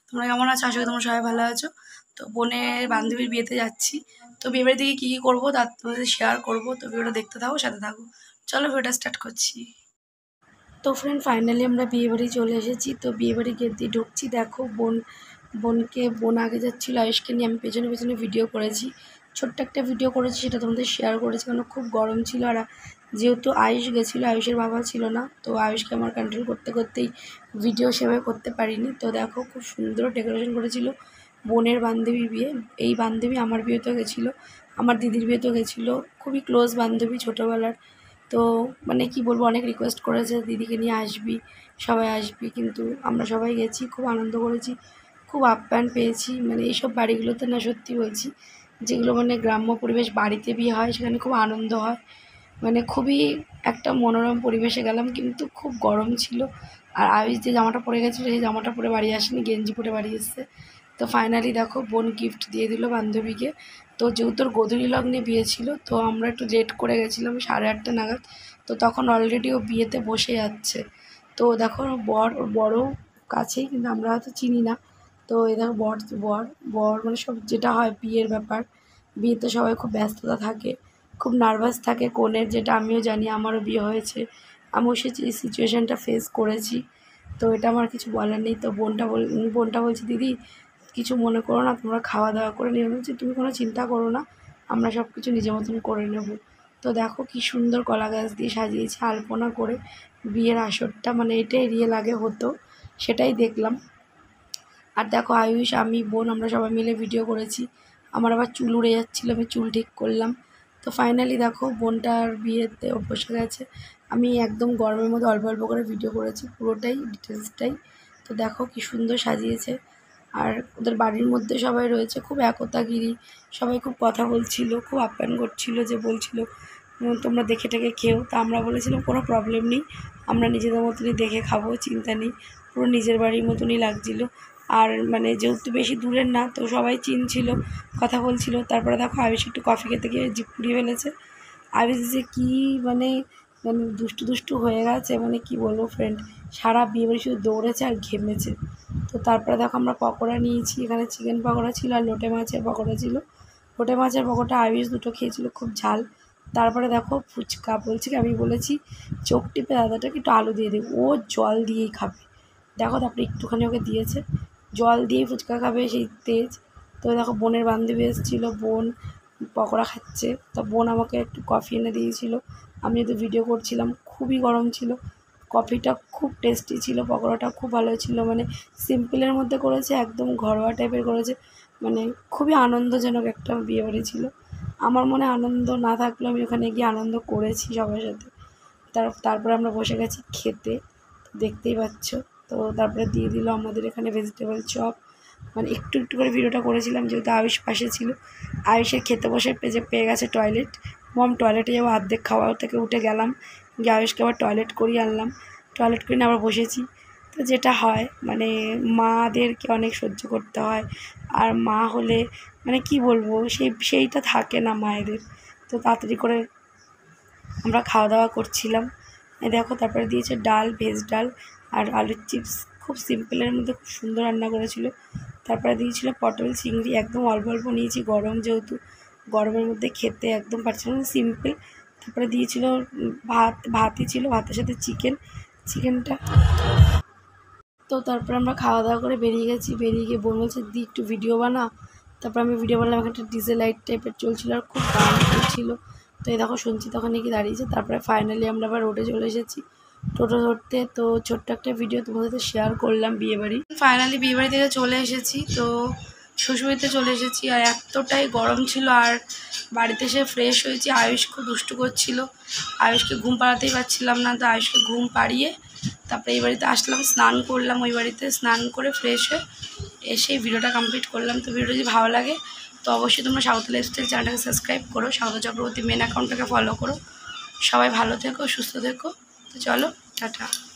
তোমরা কেমন আছো? আশা করি তোমরা সবাই ভালো আছো। তো বোনের বান্ধবীর বিয়েতে যাচ্ছি। তো বিয়েবাড়ি থেকে কী কী করবো তার তোমাদের শেয়ার করবো। তো ভিডিওটা দেখতে থাকো, সাথে থাকো। চলো ভিডিওটা স্টার্ট করছি। তো ফ্রেন্ড, ফাইনালি আমরা বিয়েবাড়ি চলে এসেছি। তো বিয়েবাড়ি গেট দিয়ে ঢুকছি। দেখো বোন আগে যাচ্ছিলো আয়ুষকে নিয়ে, আমি পেছনে পেছনে ভিডিও করেছি। ছোট্ট একটা ভিডিও করেছি, সেটা তোমাদের শেয়ার করেছি, কারণ খুব গরম ছিল। আর যেহেতু আয়ুষ গেছিলো, আয়ুষের বাবা ছিল না, তো আয়ুষকে আমার কন্ট্রোল করতে করতেই ভিডিও সেভাবে করতে পারিনি। তো দেখো খুব সুন্দর ডেকোরেশন করেছিল। বোনের বান্ধবী বিয়ে, এই বান্ধবী আমার বিয়েতেও গেছিলো, আমার দিদির বিয়েতেও গেছিলো। খুবই ক্লোজ বান্ধবী, ছোটোবেলার। তো মানে কি বলবো, অনেক রিকোয়েস্ট করেছে দিদিকে নিয়ে আসবি, সবাই আসবি, কিন্তু আমরা সবাই গেছি, খুব আনন্দ করেছি, খুব আপ্যায়ন পেয়েছি। মানে এইসব বাড়িগুলোতে না, সত্যি বলছি, যেগুলো মানে গ্রাম্য পরিবেশ, বাড়িতে বিয়ে হয়, সেখানে খুব আনন্দ হয়। মানে খুবই একটা মনোরম পরিবেশে গেলাম, কিন্তু খুব গরম ছিল। আর আয়ুষ যে জামাটা পরে গেছিলো, সেই জামাটা পরে বাড়ি আসেনি, গেঞ্জি পরে বাড়ি এসছে। তো ফাইনালি দেখো বোন গিফট দিয়ে দিল বান্ধবীকে। তো যেহেতু ওর গোধূলি লগ্নে বিয়ে ছিল, তো আমরা একটু লেট করে গেছিলাম 8:30 নাগাদ। তো তখন অলরেডি ও বিয়েতে বসে যাচ্ছে। তো দেখো ওর বড় কাছেই, কিন্তু আমরা হয়তো চিনি না। তো এই দেখো বর বর বর মানে সব যেটা হয় বিয়ের ব্যাপার, বিয়েতে সবাই খুব ব্যস্ততা থাকে, খুব নার্ভাস থাকে কনের, যেটা আমিও জানি, আমারও বিয়ে হয়েছে, আমিও সেই সিচুয়েশানটা ফেস করেছি। তো এটা আমার কিছু বলার নেই। তো বোনটা বলছে, দিদি কিছু মনে করো না, তোমরা খাওয়া দাওয়া করে নিয়ে বলছি, তুমি কোনো চিন্তা করো না, আমরা সব কিছু নিজের মতন করে নেব। তো দেখো কি সুন্দর কলা গাছ দিয়ে সাজিয়েছে, আলপনা করে বিয়ের আসরটা, মানে এটাই রিয়েল আগে হতো, সেটাই দেখলাম। আর দেখো আয়ুষ, আমি, বোন, আমরা সবাই মিলে ভিডিও করেছি। আমার আবার চুল উড়ে যাচ্ছিলো, আমি চুল ঠিক করলাম। তো ফাইনালি দেখো বোনটার বিয়েতে বসে গেছে। আমি একদম গরমের মধ্যে অল্প অল্প করে ভিডিও করেছি, পুরোটাই ডিটেলসটাই। তো দেখো কি সুন্দর সাজিয়েছে। আর ওদের বাড়ির মধ্যে সবাই রয়েছে, খুব একতাগিরি, সবাই খুব কথা বলছিল, খুব আপ্যায়ন করছিল, যে বলছিল তোমরা দেখে টেকে খেও। তা আমরা বলেছিলাম কোনো প্রবলেম নেই, আমরা নিজেদের মতনই দেখে খাবো, চিন্তা নেই। পুরো নিজের বাড়ির মতনই লাগছিলো। আর মানে যেহেতু বেশি দূরের না, তো সবাই চিনছিল, কথা বলছিল। তারপরে দেখো আয়ুষ একটু কফি খেতে গিয়ে জিভ পুড়িয়ে ফেলেছে। আয়ুষ যে কী মানে মানে দুষ্টু হয়ে গেছে, মানে কি বলবো ফ্রেন্ড, সারা বিয়েবাড়ি শুধু দৌড়েছে আর ঘেমেছে। তো তারপরে দেখো আমরা পকোড়া নিয়েছি, এখানে চিকেন পকোড়া ছিল আর লোটে মাছের পকোড়া ছিল। লোটে মাছের পকোড়া আয়ুষ দুটো খেয়েছিল, খুব ঝাল। তারপরে দেখো ফুচকা, বলছি কি, আমি বলেছি চোখ টিপে দাদাটাকে একটু আলু দিয়ে দিই, ও জল দিয়েই খাবে। দেখো তারপরে একটুখানি ওকে দিয়েছে, জল দিয়ে ফুচকা খাবে, সেই তেজ। তো দেখো বোনের বান্ধবী এসেছিলো, বোন পকোড়া খাচ্ছে, তা বোন আমাকে একটু কফি এনে দিয়েছিল। আমি যেহেতু ভিডিও করছিলাম, খুবই গরম ছিল, কফিটা খুব টেস্টি ছিল, পকোড়াটা খুব ভালো ছিল। মানে সিম্পলের মধ্যে করেছে, একদম ঘরোয়া টাইপের করেছে, মানে খুবই আনন্দজনক একটা বিয়েবাড়ি ছিল। আমার মনে আনন্দ না থাকলেও আমি ওখানে গিয়ে আনন্দ করেছি সবার সাথে। তারপরে আমরা বসে গেছি খেতে, দেখতেই পাচ্ছ। তো তারপরে দিয়ে দিল আমাদের এখানে ভেজিটেবল চপ। মানে একটু একটু করে ভিডিওটা করেছিলাম, যেহেতু আয়ুষ পাশে ছিল। আয়ুষের খেতে বসে পেয়ে গেছে টয়লেট। মম টয়লেটে যাবো, অর্ধেক খাওয়া থেকে উঠে গেলাম, গিয়ে আয়ুষকে আবার টয়লেট করিয়ে আনলাম, টয়লেট করে নিয়ে আবার বসেছি। তো যেটা হয়, মানে মাদেরকে অনেক সহ্য করতে হয়, আর মা হলে মানে কি বলবো, সেইটা থাকে না মায়েদের। তো তাড়াতাড়ি করে আমরা খাওয়া দাওয়া করছিলাম। দেখো তারপরে দিয়েছে ডাল, ভেজ ডাল আর আলুর চিপস, খুব সিম্পলের মধ্যে খুব সুন্দর রান্না করেছিল। তারপরে দিয়েছিল পটল চিংড়ি, একদম অল্প অল্প নিয়েছি, গরম যেহেতু, গরমের মধ্যে খেতে একদম পারছিলাম না, সিম্পল। তারপরে দিয়েছিল ভাতই ছিল, ভাতের সাথে চিকেনটা। তো তারপরে আমরা খাওয়া দাওয়া করে বেরিয়ে গিয়ে বোন বলছে, দি একটু ভিডিও বানা। তারপর আমি ভিডিও বানালাম, একটা ডিজে লাইট টাইপের চলছিল আর খুব গান চলছিল। তো এই দেখো শুনছি তখন নাকি দাঁড়িয়েছে। তারপরে ফাইনালি আমরা আবার রোডে চলে এসেছি টোটো ধরতে। তো ছোট্ট একটা ভিডিও তোমাদের সাথে শেয়ার করলাম বিয়েবাড়ি। ফাইনালি বিয়েবাড়ি থেকে চলে এসেছি, তো শ্বশুরবাড়িতে চলে এসেছি। আর এতটাই গরম ছিল, আর বাড়িতে এসে ফ্রেশ হয়েছি। আয়ুষ খুব দুষ্টু করছিল, আয়ুষকে ঘুম পাড়াতেই পারছিলাম না। তো আয়ুষকে ঘুম পাড়িয়ে তারপরে এই বাড়িতে আসলাম, স্নান করলাম, ওই বাড়িতে স্নান করে ফ্রেশ হয়ে এসে ভিডিওটা কমপ্লিট করলাম। তো ভিডিও যদি ভালো লাগে তো অবশ্যই তোমরা সাঁওতাল লাইফস্টাইল চ্যানেলটাকে সাবস্ক্রাইব করো, সাঁওতাল চক্রবর্তী মেন অ্যাকাউন্টটাকে ফলো করো। সবাই ভালো থেকো, সুস্থ থেকো। তো চলো, টাটা।